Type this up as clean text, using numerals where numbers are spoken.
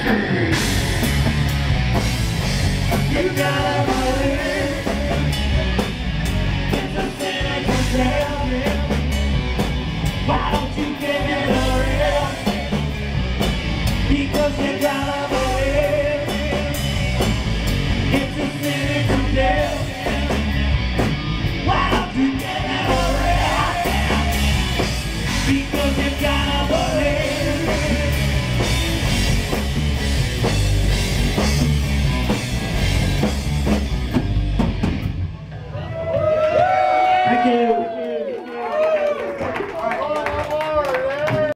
You gotta believe it's a sin to tell me. Why don't you give it a rest? Because you gotta believe it's a sin to tell me. Why don't you give it a rest? Because you gotta believe. Thank you.